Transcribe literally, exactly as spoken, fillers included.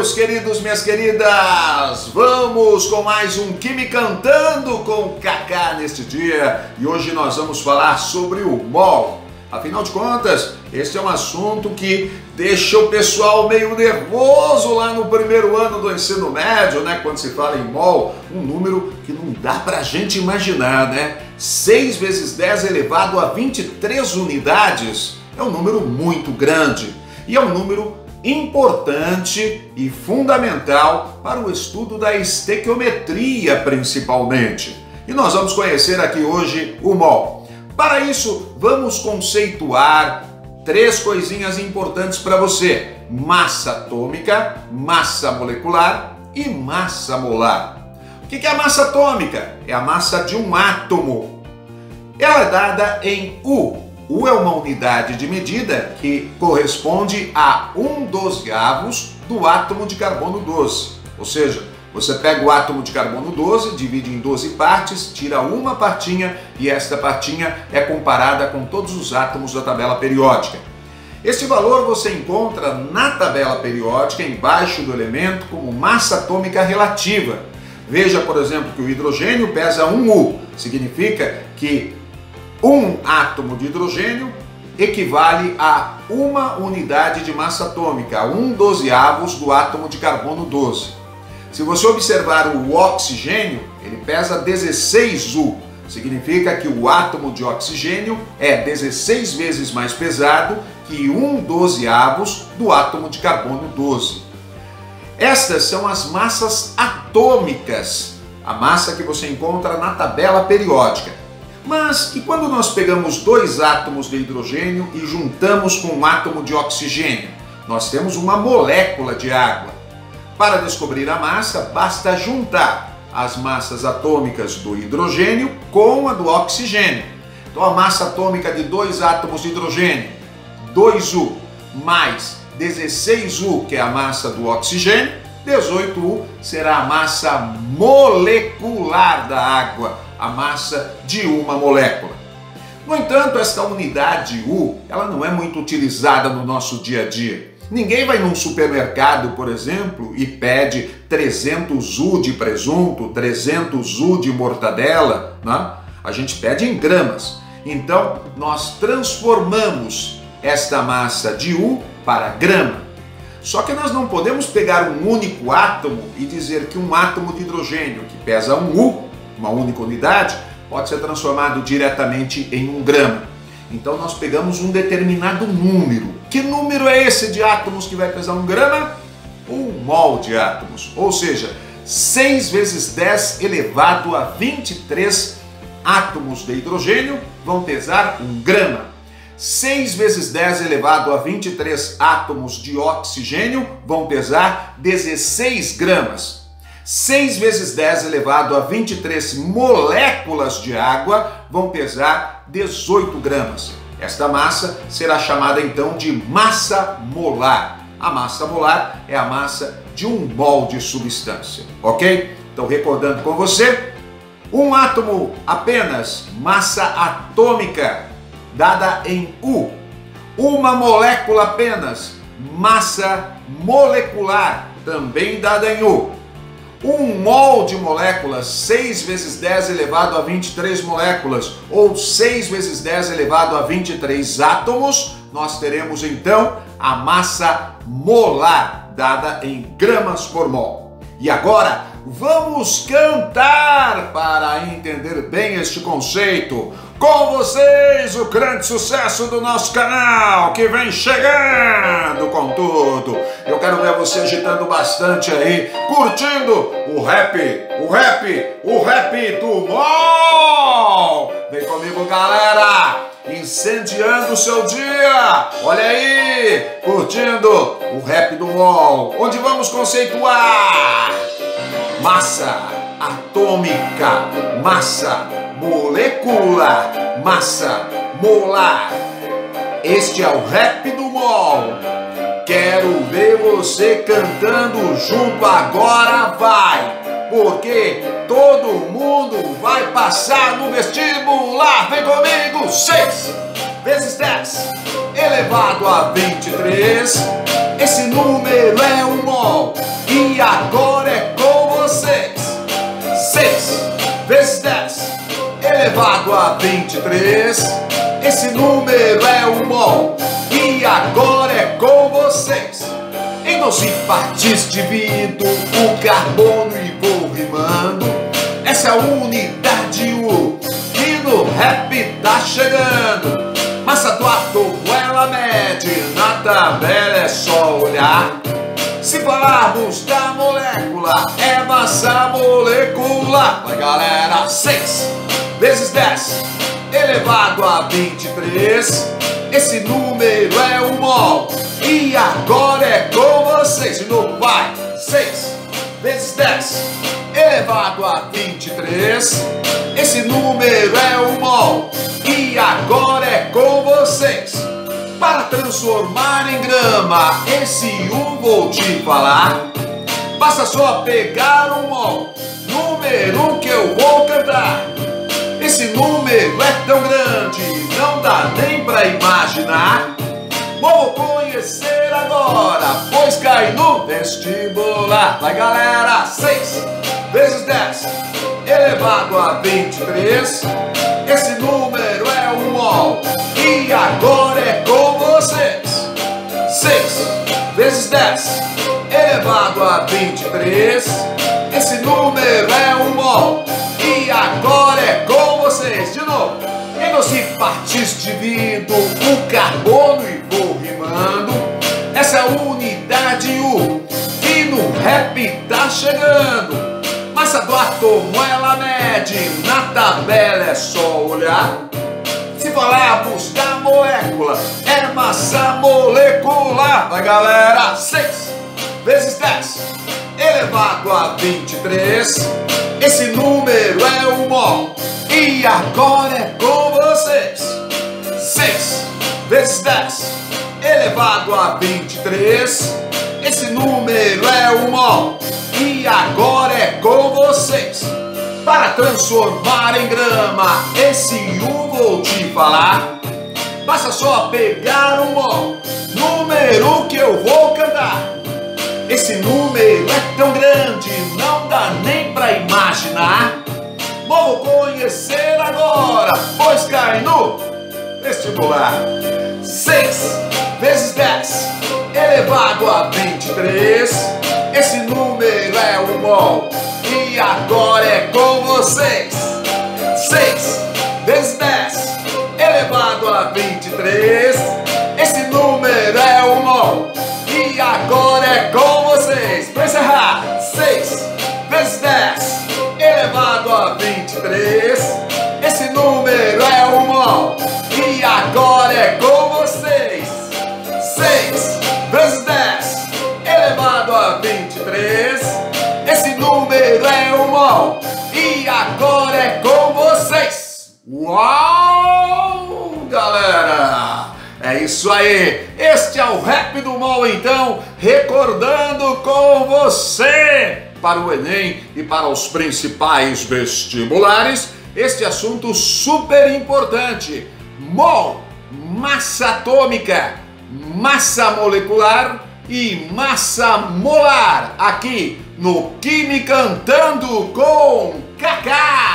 meus queridos, minhas queridas! Vamos com mais um Química Cantando com Kaká neste dia. E hoje nós vamos falar sobre o mol. Afinal de contas, esse é um assunto que deixa o pessoal meio nervoso lá no primeiro ano do ensino médio, né? Quando se fala em mol, um número que não dá pra gente imaginar, né? seis vezes dez elevado a vinte e três unidades é um número muito grande e é um número importante e fundamental para o estudo da estequiometria, principalmente. E nós vamos conhecer aqui hoje o mol. Para isso, vamos conceituar três coisinhas importantes para você: massa atômica, massa molecular e massa molar. O que é a massa atômica? É a massa de um átomo. Ela é dada em U. U é uma unidade de medida que corresponde a um dozeavos do átomo de carbono doze. Ou seja, você pega o átomo de carbono doze, divide em doze partes, tira uma partinha e esta partinha é comparada com todos os átomos da tabela periódica. Este valor você encontra na tabela periódica, embaixo do elemento, como massa atômica relativa. Veja, por exemplo, que o hidrogênio pesa um U, significa que um átomo de hidrogênio equivale a uma unidade de massa atômica, a um dozeavos do átomo de carbono doze. Se você observar o oxigênio, ele pesa dezesseis U, significa que o átomo de oxigênio é dezesseis vezes mais pesado que um dozeavos do átomo de carbono doze. Estas são as massas atômicas, a massa que você encontra na tabela periódica. Mas e quando nós pegamos dois átomos de hidrogênio e juntamos com um átomo de oxigênio? Nós temos uma molécula de água. Para descobrir a massa, basta juntar as massas atômicas do hidrogênio com a do oxigênio. Então a massa atômica de dois átomos de hidrogênio, dois U, mais dezesseis U, que é a massa do oxigênio, dezoito U será a massa molecular da água, a massa de uma molécula. No entanto, esta unidade U, ela não é muito utilizada no nosso dia a dia. Ninguém vai num supermercado, por exemplo, e pede trezentos U de presunto, trezentos U de mortadela, né? A gente pede em gramas. Então, nós transformamos esta massa de U para grama. Só que nós não podemos pegar um único átomo e dizer que um átomo de hidrogênio, que pesa um U, uma única unidade, pode ser transformado diretamente em um grama. Então nós pegamos um determinado número. Que número é esse de átomos que vai pesar um grama? Um mol de átomos. Ou seja, seis vezes dez elevado a vinte e três átomos de hidrogênio vão pesar um grama. seis vezes dez elevado a vinte e três átomos de oxigênio vão pesar dezesseis gramas. seis vezes dez elevado a vinte e três moléculas de água vão pesar dezoito gramas. Esta massa será chamada então de massa molar. A massa molar é a massa de um mol de substância, ok? Então, recordando com você, um átomo apenas, massa atômica, dada em U. Uma molécula apenas, massa molecular, também dada em U. Um mol de moléculas, seis vezes dez elevado a vinte e três moléculas, ou seis vezes dez elevado a vinte e três átomos, nós teremos então a massa molar, dada em gramas por mol. E agora, vamos cantar para entender bem este conceito. Com vocês, o grande sucesso do nosso canal, que vem chegando com tudo. Eu quero ver você agitando bastante aí, curtindo o rap, o rap, o rap do mol. Vem comigo, galera, incendiando o seu dia. Olha aí, curtindo o rap do mol, onde vamos conceituar massa atômica, massa molecular, massa molar. Este é o rap do mol. Quero ver você cantando junto, agora vai, porque todo mundo vai passar no vestibular. Vem comigo, seis vezes dez elevado a vinte e três. Esse número é um mol. e agora é com vocês. seis vezes dez elevado a vinte e três. Esse número é o mol e agora é com vocês. Em doze partes divido o carbono e vou rimando. Essa é a unidade U que no rap tá chegando. Massa do átomo ela mede, na tabela é só olhar. Se falarmos da molécula, é massa molecular. Vai galera, seis vezes dez elevado a vinte e três. Esse número é o mol e agora é com vocês. De novo, vai. seis vezes dez elevado a vinte e três. Esse número é o mol e agora é com vocês. Para transformar em grama, esse um vou te falar. Basta só pegar um mol, número que eu vou cantar. Esse número é tão grande, não dá nem pra imaginar. Vou conhecer agora, pois cai no vestibular. Vai galera, seis vezes dez elevado a vinte e três. Esse número é o mol e agora é com vocês. seis vezes dez elevado a vinte e três. Esse número é o mol e agora é com vocês. De novo. Em doze partes divido o carbono e vou rimando. Essa é a unidade U que no rap tá chegando. Massa do átomo ela mede, na tabela é só olhar. Se falarmos da molécula, é massa molecular. Vai galera, seis vezes dez elevado a vinte e três. Esse número é o mol e agora é com vocês. seis vezes dez elevado a vinte e três. Esse número é o mol e agora é com vocês. Para transformar em grama, esse um vou te falar. Basta só pegar um mol, número que eu vou cantar. Esse número é tão grande, não dá nem pra imaginar. Vou conhecer agora, pois cai no vestibular. seis vezes dez elevado a vinte e três. Esse número é o mol e agora é com vocês. seis vezes dez elevado a vinte e três. Esse número é o mol e agora é com vocês. Para encerrar, seis vezes dez elevado a vinte e três. Esse número é o mol e agora é com vocês. seis vezes dez elevado a vinte e três. Esse número é o mol e agora é com vocês. Uau, galera! É isso aí! Este é o Rap do Mol, então, recordando com você para o Enem e para os principais vestibulares este assunto super importante. Mol, massa atômica, massa molecular e massa molar, aqui no Quimicantando com Kaká.